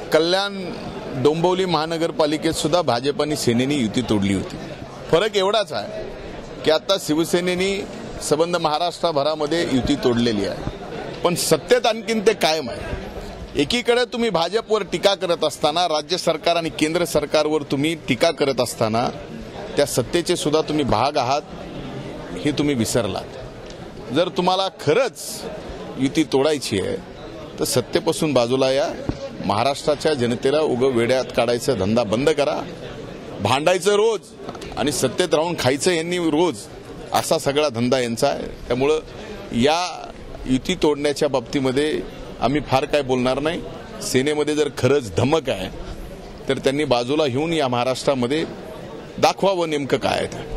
कल्याण डोंबिवली महानगरपालिकेत सुद्धा भाजपाने सेनेने युती तोडली होती। फरक एवढाच आहे की आता शिवसेनेने संबंध महाराष्ट्रभरामध्ये युती तोडलेली आहे, पण सत्तेत आणखीन ते कायम आहे। एकीकडे तुम्ही भाजपवर टीका करत असताना, राज्य सरकार आणि केंद्र सरकारवर तुम्ही टीका करत असताना त्या सत्तेचे सुद्धा तुम्ही भाग आहात हे तुम्ही विसरलात। जर तुम्हाला खरंच युती तोडायची आहे तर सत्तेपासून बाजूला या, महाराष्ट्राच्या जनतेला वेड्यात काढायचा धंदा बंद करा, भांडायचं रोज आणि सत्तेत राहून खायचं यांनी रोज, असा सगळा धंदा यांचा आहे। त्यामुळे या युती तोडण्याच्या बाबतीमध्ये आम्ही फार काय बोलणार नाही। सेनेमध्ये जर खरंच धमक आहे तर त्यांनी बाजूला घेऊन या महाराष्ट्रामध्ये दाखवावं नेमकं काय आहे।